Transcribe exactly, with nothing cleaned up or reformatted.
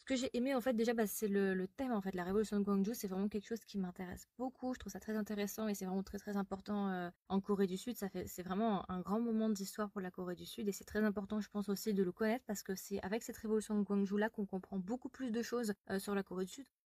que j'ai aimé en fait déjà, bah, c'est le, le thème en fait, la révolution de Gwangju, c'est vraiment quelque chose qui m'intéresse beaucoup. Je trouve ça très intéressant et c'est vraiment très très important euh, en Corée du Sud. Ça fait, c'est vraiment un grand moment d'histoire pour la Corée du Sud et c'est très important, je pense aussi, de le connaître parce que c'est avec cette révolution de Gwangju là qu'on comprend beaucoup plus de choses euh, sur la Corée du Sud.